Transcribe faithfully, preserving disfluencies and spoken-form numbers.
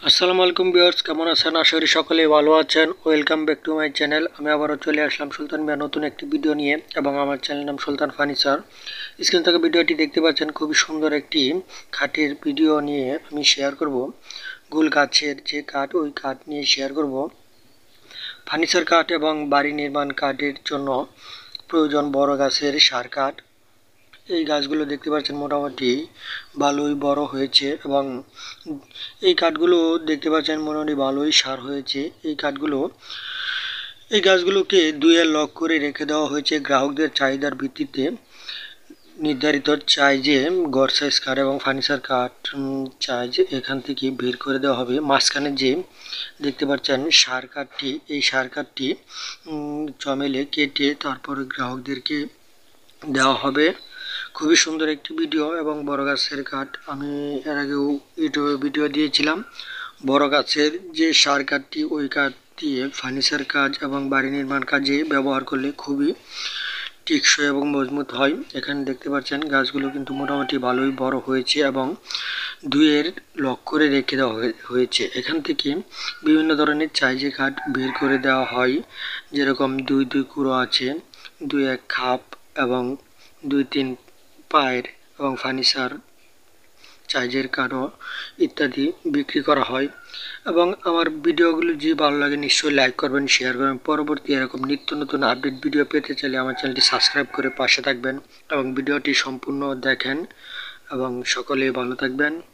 আসসালামু আলাইকুম ভিউয়ার্স, কেমন আছেন? আশা করি সকলেই ভালো আছেন। Welcome back to my channel. আমি আবারও চলে আসলাম সুলতান মিয়া নতুন একটি ভিডিও নিয়ে, এবং আমার চ্যানেল নাম সুলতান ফার্নিচার। স্ক্রিন থেকে ভিডিওটি দেখতে পাচ্ছেন, খুবই সুন্দর একটি খাটের ভিডিও নিয়ে আমি শেয়ার করব। গুল গাছের যে কাঠ, ওই কাঠ নিয়ে শেয়ার করব। ফার্নিচার কাঠ এবং বাড়ি নির্মাণ কাঠের জন্য প্রয়োজন বড় গাছের সার কাঠ। এই গাছগুলো দেখতে পাচ্ছেন মোটামুটি ভালোই বড় হয়েছে, এবং এই কাঠগুলো দেখতে পাচ্ছেন মোটামুটি ভালোই সার হয়েছে। এই কাঠগুলো এই গাছগুলোকে দুইয়ের লক করে রেখে দেওয়া হয়েছে গ্রাহকদের চাহিদার ভিত্তিতে। নির্ধারিত চাই যে গড় সাইজ কাঠ এবং ফার্নিচার কাঠ চাই যে এখান থেকে বের করে দেওয়া হবে। মাঝখানে যে দেখতে পাচ্ছেন সার কাঠটি, এই সার কাঠটি জমেলে কেটে তারপরে গ্রাহকদেরকে দেওয়া হবে। খুবই সুন্দর একটি ভিডিও, এবং বড় গাছের কাঠ আমি এর আগেও ইউটিউবে ভিডিও দিয়েছিলাম। বড় গাছের যে সার কাঠটি, ওই কাঠ দিয়ে ফার্নিচার কাজ এবং বাড়ি নির্মাণ কাজে ব্যবহার করলে খুবই টেকসই এবং মজবুত হয়। এখানে দেখতে পাচ্ছেন গাছগুলো কিন্তু মোটামুটি ভালোই বড় হয়েছে, এবং দুইয়ের লক করে রেখে দেওয়া হয়েছে। এখান থেকে বিভিন্ন ধরনের চাইজে কাঠ বের করে দেওয়া হয়, যেরকম দুই দুই কুড়ো আছে, দুই এক খাপ, এবং দুই তিন পায়ের, এবং ফার্নিচার চাইজের কাঠও ইত্যাদি বিক্রি করা হয়। এবং আমার ভিডিওগুলো যে ভালো লাগে নিশ্চয়ই লাইক করবেন, শেয়ার করবেন। পরবর্তী এরকম নিত্য নতুন আপডেট ভিডিও পেতে চাইলে আমার চ্যানেলটি সাবস্ক্রাইব করে পাশে থাকবেন, এবং ভিডিওটি সম্পূর্ণ দেখেন, এবং সকলেই ভালো থাকবেন।